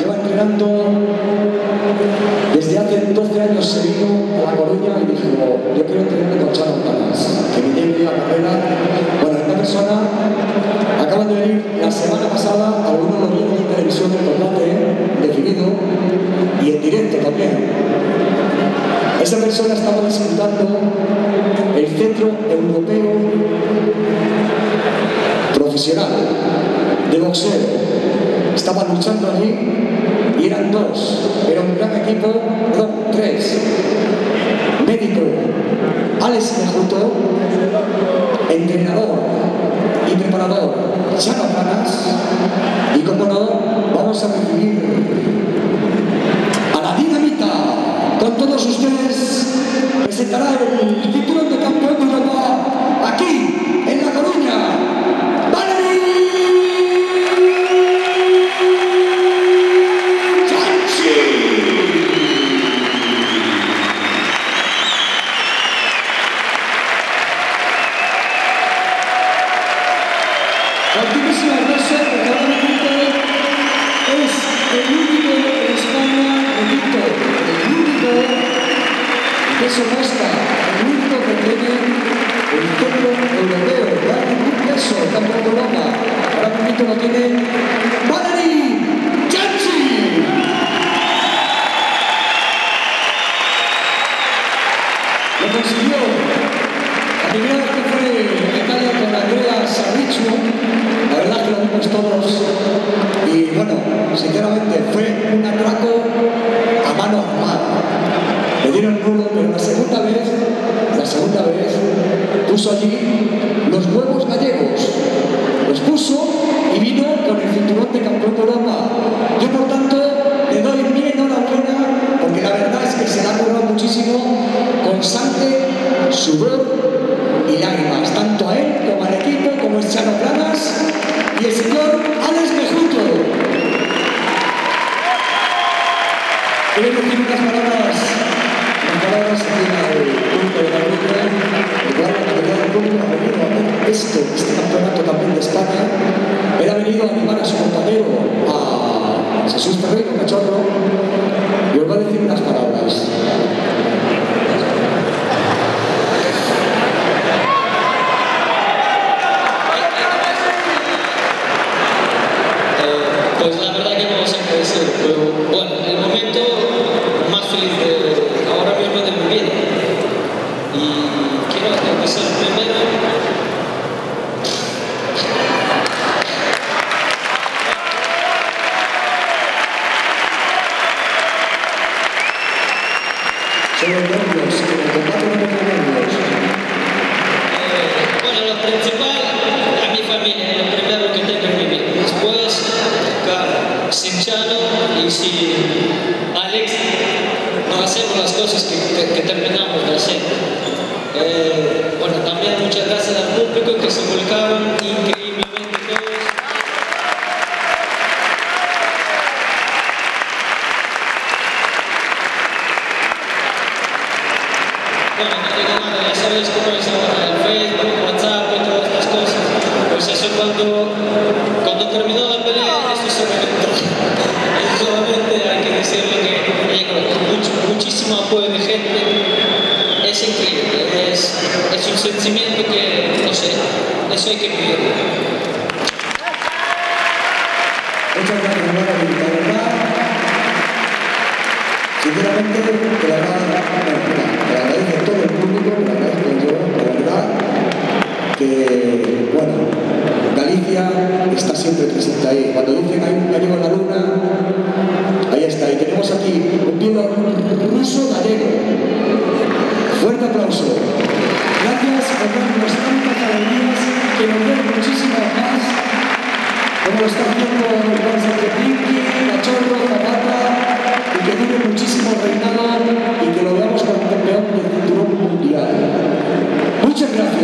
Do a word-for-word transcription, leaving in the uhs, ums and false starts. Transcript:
lleva entrenando desde hace doce años. Se vino a La Coruña y dijo: yo quiero entrenar con Chano Planas, que me tiene la carrera. Bueno, esta persona acaba de venir la semana pasada, algunos lo vieron en televisión, en combate definido y en directo también. Esa persona estaba disputando el Centro Europeo Profesional de boxeo. Estaban luchando allí y eran dos. Era un gran equipo, perdón, tres. Médico Alex Mejuto, entrenador y preparador Chano Planas, y como no, vamos a recibir a la Dinamita. Con todos ustedes presentará el título de campeón de Europa aquí en La Coruña, Valery Janchi. Continuísimo abrazo, porque realmente es el único en España, repito, el único peso mosca, el único que tiene el Centro Europeo. No hay ningún peso, campeón de Europa. Ahora mismo lo tiene Valery Janchi. Lo consiguió. La primera vez que fue a Italia con Andrea Sarrichu, la verdad que lo vimos todos. Y bueno, sinceramente fue un atraco a mano armada. Le dieron nulo, pero la segunda vez, la segunda vez, puso allí los huevos gallegos. Los puso y vino con el cinturón de campeón de Europa. Yo, por tanto, le doy mi enhorabuena, porque la verdad es que se le ha currado muchísimo, con sangre, sudor y lágrimas, tanto a él como al equipo, como es Chano Planas y el señor Alex Mejuto. Quiero decir unas palabras, unas palabras aquí al público de La Coruña, igual la mayoría del público ha venido a ver esto, este campeonato también de España. Él ha venido a animar a su compañero, a Jesús Ferreiro Cachorro, y os va a decir unas palabras. Pues la verdad que no sé qué decir, pero bueno, el momento más feliz de ahora mismo de mi vida. Y quiero empezar primero. Son los nervios, que me comparten los nervios. Eh, bueno, lo principal, a mi familia, es lo primero que tengo en mi vida. Después, claro, sin Chano y sin Alex, no hacemos las cosas que, que, que terminamos de hacer. Eh, bueno, también muchas gracias al público que se volcaron increíblemente todos. Bueno, no digo nada, ya sabéis cómo es ahora el Facebook, WhatsApp y todas estas cosas. Pues eso cuando, cuando terminó la pelea, eso se reventó. Y solamente hay que decirle que llegó mucho, muchísimo apoyo de gente. Es increíble, es, es un sentimiento que, no sé, eso hay que vivirlo. Muchas gracias, hermano, la verdad. Sinceramente, te la agradezco a todo el público, te la agradezco yo, la verdad, que, bueno, Galicia está siempre presente ahí. Cuando dicen hay un gallego en la luna, ahí está. Y tenemos aquí un vivo ruso gallego. Fuerte aplauso. Gracias por darnos tantas alegrías, que nos den muchísimas más, como lo está haciendo el Barça de Pinky, Cachorro, Zapata, y que dure muchísimo reinado y que lo veamos como campeón del cinturón mundial. Muchas gracias.